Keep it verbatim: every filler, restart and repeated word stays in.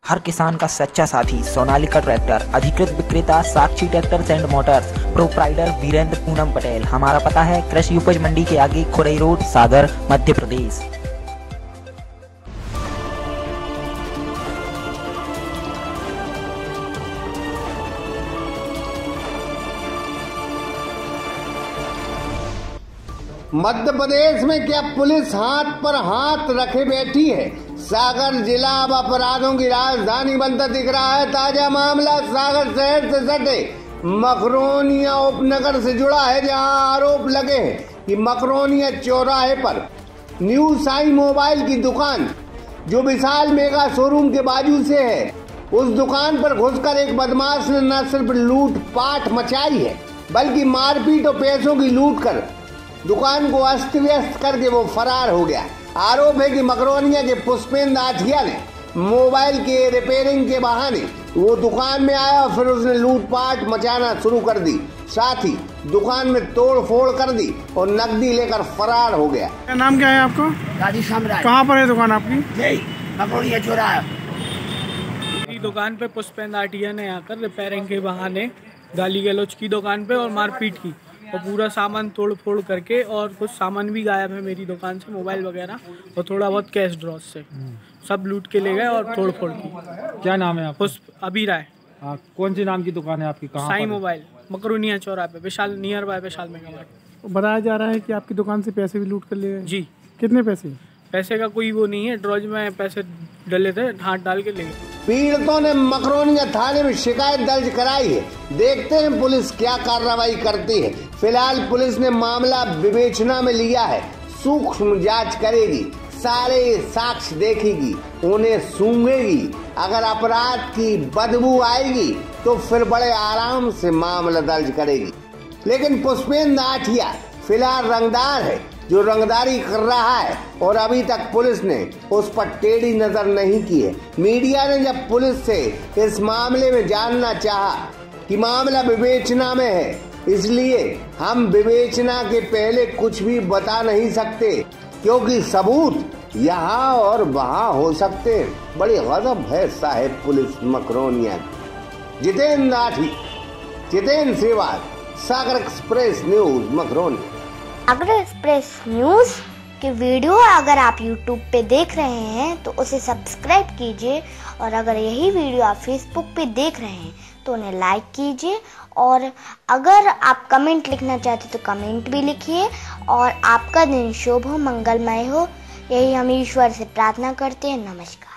हर किसान का सच्चा साथी सोनालिका ट्रैक्टर, अधिकृत विक्रेता Sakshi tractors and motors, proprietor Virendra Poonam Patel. हमारा पता है कृषि उपज मंडी के आगे, खुरई रोड, सागर, मध्य प्रदेश। मध्य प्रदेश में क्या पुलिस हाथ पर हाथ रखे बैठी है। सागर जिला अब अपराधों की राजधानी बनता दिख रहा है। ताजा मामला सागर शहर से सटे मकरोनिया उपनगर से जुड़ा है, जहां आरोप लगे हैं कि मकरोनिया चौराहे पर न्यू साई मोबाइल की दुकान, जो विशाल मेगा शोरूम के बाजू से है, उस दुकान पर घुसकर एक बदमाश ने न सिर्फ लूट पाट मचाई है, बल्कि मारपीट और पैसों की लूट कर दुकान को अस्त व्यस्त करके वो फरार हो गया। आरोप है कि मकरोनिया के पुष्पेंद्र आठिया ने मोबाइल के रिपेयरिंग के बहाने वो दुकान में आया और फिर उसने लूटपाट मचाना शुरू कर दी। साथ ही दुकान में तोड़ फोड़ कर दी और नकदी लेकर फरार हो गया। क्या नाम क्या है आपको? राधेश्याम राय। कहाँ पर है दुकान आपकी? यही मकरोनिया चौराहा। मेरी दुकान पे पुष्पेंद्र आठिया ने आकर रिपेयरिंग के बहाने गाली गलौज की दुकान पे और मारपीट की और पूरा सामान तोड़ फोड़ करके, और कुछ सामान भी गायब है मेरी दुकान से, मोबाइल वगैरह और थोड़ा बहुत कैश ड्रॉस से सब लूट के ले गए और तोड़ फोड़ की। क्या नाम है आपका? पुष्प अभी राय। कौन सी नाम की दुकान है आपकी? कहाँ? साई मोबाइल, मकरोनिया चौराहे पे, Vishal near by Vishal mega mart. बताया जा रहा है कि आपकी दुकान से पैसे भी लूट कर ले गए। जी। कितने पैसे? पैसे का कोई वो नहीं है, ड्रॉज में पैसे डले थे, हाथ डाल के ले गए। पीड़ितों ने मकरोनिया थाने में शिकायत दर्ज कराई है। देखते हैं पुलिस क्या कार्रवाई करती है। फिलहाल पुलिस ने मामला विवेचना में लिया है, सूक्ष्म जांच करेगी, सारे साक्ष्य देखेगी, उन्हें सूंघेगी। अगर अपराध की बदबू आएगी तो फिर बड़े आराम से मामला दर्ज करेगी। लेकिन पुष्पेंद्र आठिया फिलहाल रंगदार है, जो रंगदारी कर रहा है, और अभी तक पुलिस ने उस पर टेढ़ी नजर नहीं की है। मीडिया ने जब पुलिस से इस मामले में जानना चाहा कि मामला विवेचना में है, इसलिए हम विवेचना के पहले कुछ भी बता नहीं सकते, क्योंकि सबूत यहाँ और वहाँ हो सकते हैं। बड़ी गजब है साहेब police Makronia. Jitendra Athi, Jitendra Sehwag, Sagar express news Makronia. Sagar express news की वीडियो अगर आप यूट्यूब पे देख रहे हैं तो उसे सब्सक्राइब कीजिए, और अगर यही वीडियो आप फेसबुक पे देख रहे हैं तो उन्हें लाइक कीजिए, और अगर आप कमेंट लिखना चाहते तो कमेंट भी लिखिए। और आपका दिन शुभ हो, मंगलमय हो, यही हम ईश्वर से प्रार्थना करते हैं। नमस्कार।